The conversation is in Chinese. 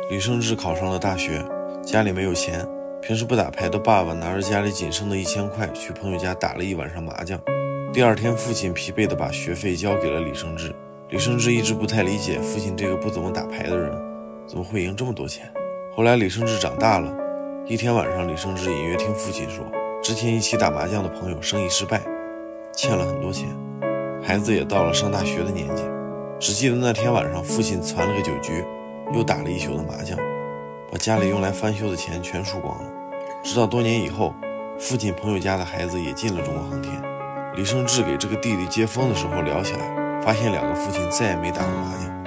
李胜志考上了大学，家里没有钱，平时不打牌的爸爸拿着家里仅剩的1000块去朋友家打了一晚上麻将。第二天，父亲疲惫地把学费交给了李胜志。李胜志一直不太理解父亲这个不怎么打牌的人怎么会赢这么多钱。后来李胜志长大了，一天晚上，李胜志隐约听父亲说，之前一起打麻将的朋友生意失败，欠了很多钱，孩子也到了上大学的年纪。只记得那天晚上，父亲攒了个酒局，又打了一宿的麻将，把家里用来翻修的钱全输光了。直到多年以后，父亲朋友家的孩子也进了中国航天。李胜志给这个弟弟接风的时候聊起来，发现2个父亲再也没打过麻将。